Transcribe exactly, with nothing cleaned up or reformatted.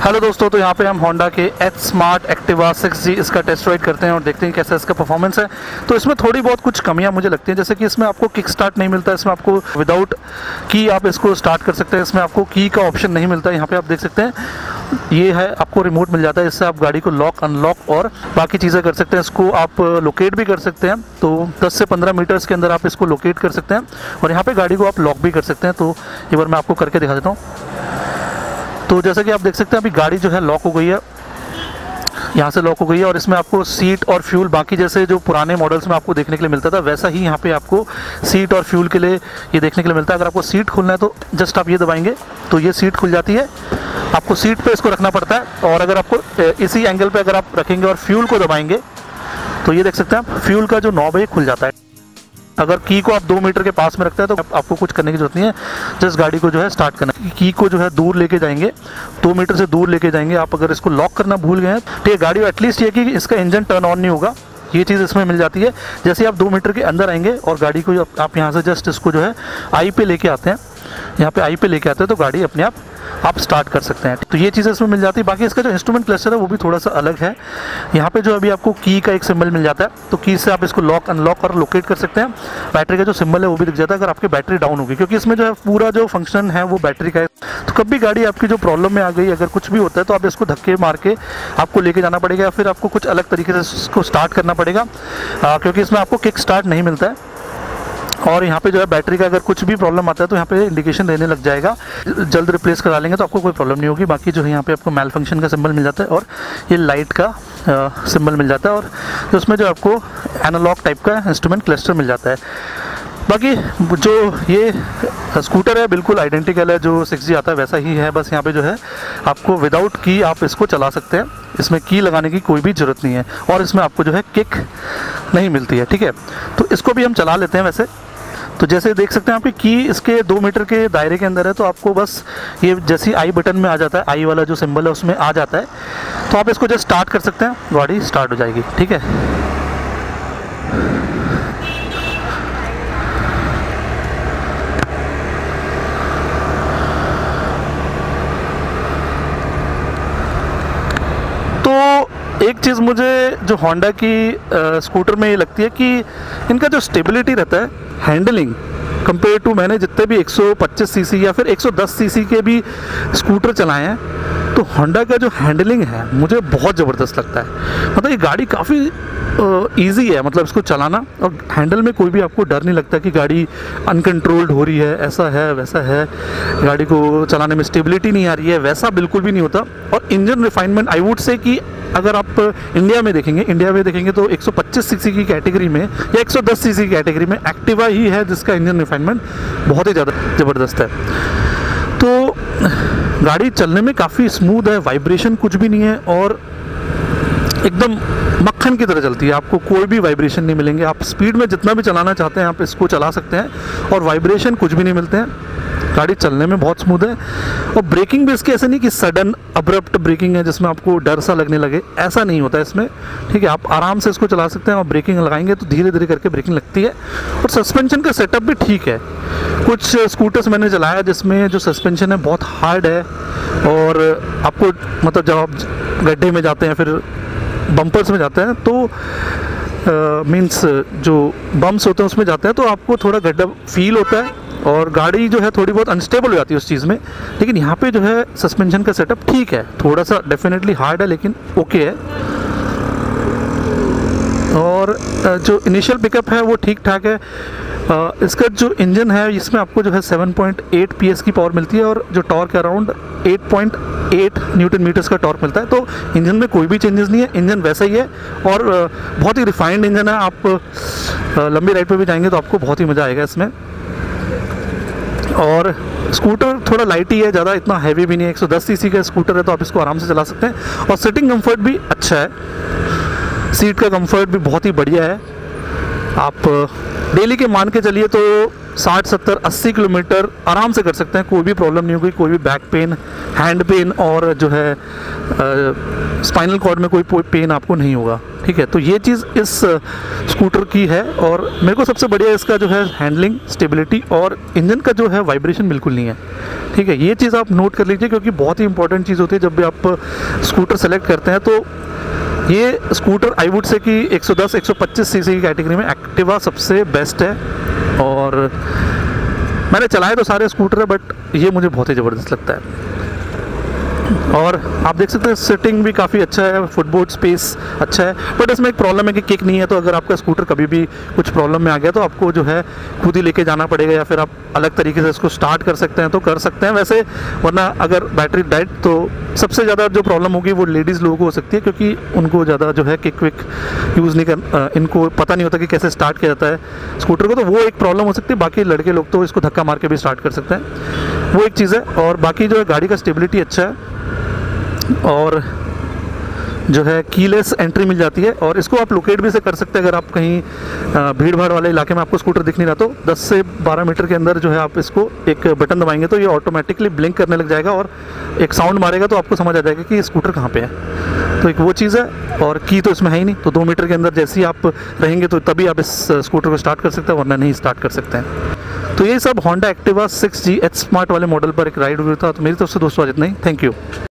Hello दोस्तों, तो यहाँ पे हम होंडा के H smart Activa six G इसका टेस्ट राइड करते हैं और देखते हैं कैसा इसका परफॉर्मेंस है। तो इसमें थोड़ी बहुत कुछ कमियां मुझे लगती हैं, जैसे कि इसमें आपको किक स्टार्ट नहीं मिलता है। इसमें आपको विदाउट की आप इसको स्टार्ट कर सकते हैं। इसमें आपको की का ऑप्शन नहीं मिलता है। यहाँ पे आप देख सकते हैं, ये है, आपको रिमोट मिल जाता है। इससे आप गाड़ी को लॉक अनलॉक और बाकी चीज़ें कर सकते हैं। इसको आप लोकेट भी कर सकते हैं, तो दस से पंद्रह मीटर्स के अंदर आप इसको लोकेट कर सकते हैं और यहाँ पर गाड़ी को आप लॉक भी कर सकते हैं। तो एक बार मैं आपको करके दिखा देता हूँ। तो जैसा कि आप देख सकते हैं, अभी गाड़ी जो है लॉक हो गई है, यहाँ से लॉक हो गई है और इसमें आपको सीट और फ्यूल, बाकी जैसे जो पुराने मॉडल्स में आपको देखने के लिए मिलता था वैसा ही यहाँ पे आपको सीट और फ्यूल के लिए ये देखने के लिए मिलता है। अगर आपको सीट खोलना है तो जस्ट आप ये दबाएंगे तो ये सीट खुल जाती है। आपको सीट पे इसको रखना पड़ता है और अगर आपको इसी एंगल पे अगर आप रखेंगे और फ्यूल को दबाएंगे तो ये देख सकते हैं आप, फ्यूल का जो नॉब है खुल जाता है। अगर की को आप दो मीटर के पास में रखते हैं तो आपको कुछ करने की जरूरत नहीं है, जस्ट गाड़ी को जो है स्टार्ट करना। की को जो है दूर लेके जाएंगे, दो मीटर से दूर लेके जाएंगे आप। अगर इसको लॉक करना भूल गए हैं तो ये गाड़ी एटलीस्ट ये कि इसका इंजन टर्न ऑन नहीं होगा, ये चीज़ इसमें मिल जाती है। जैसे आप दो मीटर के अंदर आएंगे और गाड़ी को आप यहाँ से जस्ट इसको जो है आई पे लेके आते हैं, यहाँ पे आई पे लेके आते हैं तो गाड़ी अपने आप आप स्टार्ट कर सकते हैं। तो ये चीज़ें इसमें मिल जाती है। बाकी इसका जो इंस्ट्रूमेंट क्लस्टर है वो भी थोड़ा सा अलग है। यहाँ पे जो अभी आपको की का एक सिंबल मिल जाता है, तो की से आप इसको लॉक अनलॉक और लोकेट कर सकते हैं। बैटरी का जो सिंबल है वो भी दिख जाता है अगर आपकी बैटरी डाउन होगी, क्योंकि इसमें जो है पूरा जो फंक्शन है वो बैटरी का है। तो कभी गाड़ी आपकी जो प्रॉब्लम में आ गई, अगर कुछ भी होता है तो आप इसको धक्के मार के आपको लेके जाना पड़ेगा या फिर आपको कुछ अलग तरीके से इसको स्टार्ट करना पड़ेगा, क्योंकि इसमें आपको किक स्टार्ट नहीं मिलता है। और यहाँ पे जो है बैटरी का अगर कुछ भी प्रॉब्लम आता है तो यहाँ पे इंडिकेशन देने लग जाएगा। जल्द रिप्लेस करा लेंगे तो आपको कोई प्रॉब्लम नहीं होगी। बाकी जो है यहाँ पे आपको मेल फंक्शन का सिंबल मिल जाता है और ये लाइट का सिंबल मिल जाता है और उसमें जो आपको एनालॉग टाइप का इंस्ट्रूमेंट क्लस्टर मिल जाता है। बाकी जो ये स्कूटर है बिल्कुल आइडेंटिकल है, जो सिक्स जी आता है वैसा ही है। बस यहाँ पे जो है आपको विदाउट की आप इसको चला सकते हैं, इसमें की लगाने की कोई भी ज़रूरत नहीं है और इसमें आपको जो है किक नहीं मिलती है। ठीक है, तो इसको भी हम चला लेते हैं। वैसे तो जैसे देख सकते हैं आप की इसके दो मीटर के दायरे के अंदर है, तो आपको बस ये जैसे आई बटन में आ जाता है, आई वाला जो सिंबल है उसमें आ जाता है, तो आप इसको जस्ट स्टार्ट कर सकते हैं, गाड़ी स्टार्ट हो जाएगी। ठीक है, तो एक चीज़ मुझे जो होंडा की आ, स्कूटर में ये लगती है कि इनका जो स्टेबिलिटी रहता है, हैंडलिंग कंपेयर टू, मैंने जितने भी एक सौ पच्चीस सीसी या फिर एक सौ दस सीसी के भी स्कूटर चलाए हैं, तो होंडा का जो हैंडलिंग है मुझे बहुत ज़बरदस्त लगता है। मतलब ये गाड़ी काफ़ी इजी है, मतलब इसको चलाना और हैंडल में कोई भी आपको डर नहीं लगता कि गाड़ी अनकंट्रोल्ड हो रही है, ऐसा है वैसा है, गाड़ी को चलाने में स्टेबिलिटी नहीं आ रही है, वैसा बिल्कुल भी नहीं होता। और engine refinement I would say कि अगर आप इंडिया में देखेंगे इंडिया में देखेंगे तो एक सौ पच्चीस सीसी की कैटेगरी में या एक सौ दस सीसी की कैटेगरी में एक्टिवा ही है जिसका इंजन रिफाइनमेंट बहुत ही ज़्यादा ज़बरदस्त है। तो गाड़ी चलने में काफ़ी स्मूथ है, वाइब्रेशन कुछ भी नहीं है और एकदम मक्खन की तरह चलती है, आपको कोई भी वाइब्रेशन नहीं मिलेंगे। आप स्पीड में जितना भी चलाना चाहते हैं आप इसको चला सकते हैं और वाइब्रेशन कुछ भी नहीं मिलते हैं। गाड़ी चलने में बहुत स्मूथ है और ब्रेकिंग भी इसकी ऐसे नहीं कि सडन अब्रप्ट ब्रेकिंग है जिसमें आपको डर सा लगने लगे, ऐसा नहीं होता है इसमें। ठीक है, आप आराम से इसको चला सकते हैं और ब्रेकिंग लगाएंगे तो धीरे धीरे करके ब्रेकिंग लगती है। और सस्पेंशन का सेटअप भी ठीक है। कुछ स्कूटर्स मैंने चलाया जिसमें जो सस्पेंशन है बहुत हार्ड है और आपको मतलब जब आप गड्ढे में जाते हैं फिर बम्पर्स में जाते हैं तो मीन्स uh, जो बम्प्स होते हैं उसमें जाते हैं तो आपको थोड़ा गड्ढा फील होता है और गाड़ी जो है थोड़ी बहुत अनस्टेबल हो जाती है उस चीज़ में। लेकिन यहाँ पे जो है सस्पेंशन का सेटअप ठीक है, थोड़ा सा डेफिनेटली हार्ड है लेकिन ओके है। और जो इनिशियल पिकअप है वो ठीक ठाक है। इसका जो इंजन है इसमें आपको जो है सात पॉइंट आठ पीएस की पावर मिलती है और जो टॉर्क है अराउंड आठ पॉइंट आठ न्यूटन मीटर्स का टॉर्क मिलता है। तो इंजन में कोई भी चेंजेस नहीं है, इंजन वैसा ही है और बहुत ही रिफाइंड इंजन है। आप लंबी राइड पे भी जाएंगे तो आपको बहुत ही मज़ा आएगा इसमें। और स्कूटर थोड़ा लाइट ही है, ज़्यादा इतना हैवी भी नहीं है। एक सौ दस सीसी का स्कूटर है तो आप इसको आराम से चला सकते हैं और सिटिंग कंफर्ट भी अच्छा है, सीट का कंफर्ट भी बहुत ही बढ़िया है। आप डेली के मान के चलिए तो साठ सत्तर अस्सी किलोमीटर आराम से कर सकते हैं, कोई भी प्रॉब्लम नहीं होगी, कोई भी बैक पेन, हैंड पेन और जो है स्पाइनल कॉर्ड में कोई पेन आपको नहीं होगा। ठीक है, तो ये चीज़ इस स्कूटर की है। और मेरे को सबसे बढ़िया इसका जो है हैंडलिंग, स्टेबिलिटी और इंजन का जो है वाइब्रेशन बिल्कुल नहीं है। ठीक है, ये चीज़ आप नोट कर लीजिए, क्योंकि बहुत ही इंपॉर्टेंट चीज़ होती है जब भी आप स्कूटर सेलेक्ट करते हैं। तो ये स्कूटर आई वुड से कि एक सौ दस एक सौ पच्चीस सीसी की कैटेगरी में एक्टिवा सबसे बेस्ट है। और मैंने चलाए तो सारे स्कूटर है, बट ये मुझे बहुत ही ज़बरदस्त लगता है। और आप देख सकते हैं सिटिंग भी काफ़ी अच्छा है, फुटबोर्ड स्पेस अच्छा है, बट इसमें एक प्रॉब्लम है कि किक नहीं है। तो अगर आपका स्कूटर कभी भी कुछ प्रॉब्लम में आ गया तो आपको जो है खुद ही लेके जाना पड़ेगा, या फिर आप अलग तरीके से इसको स्टार्ट कर सकते हैं तो कर सकते हैं वैसे, वरना अगर बैटरी डेड तो सबसे ज़्यादा जो प्रॉब्लम होगी वो लेडीज़ लोगों को हो सकती है, क्योंकि उनको ज़्यादा जो है किक विक यूज़ नहीं कर, इनको पता नहीं होता कि कैसे स्टार्ट किया जाता है स्कूटर को, तो वो एक प्रॉब्लम हो सकती है। बाकी लड़के लोग तो इसको धक्का मार के भी स्टार्ट कर सकते हैं, वो एक चीज़ है। और बाकी जो है गाड़ी का स्टेबिलिटी अच्छा है, और जो है कीलेस एंट्री मिल जाती है। और इसको आप लोकेट भी से कर सकते हैं, अगर आप कहीं भीड़ भाड़ वाले इलाके में आपको स्कूटर दिख नहीं रहा तो दस से बारह मीटर के अंदर जो है आप इसको एक बटन दबाएंगे तो ये ऑटोमेटिकली ब्लिंक करने लग जाएगा और एक साउंड मारेगा, तो आपको समझ आ जाएगा कि ये स्कूटर कहाँ पे है। तो एक वो चीज़ है। और की तो इसमें है ही नहीं, तो दो मीटर के अंदर जैसे ही आप रहेंगे तो तभी आप इस स्कूटर को स्टार्ट कर सकते हैं, वरना नहीं स्टार्ट कर सकते हैं। तो ये सब Honda Activa six G H smart वाले मॉडल पर एक राइड हुआ था। तो मेरी तरफ से दोस्तों आज इतना ही। Thank you.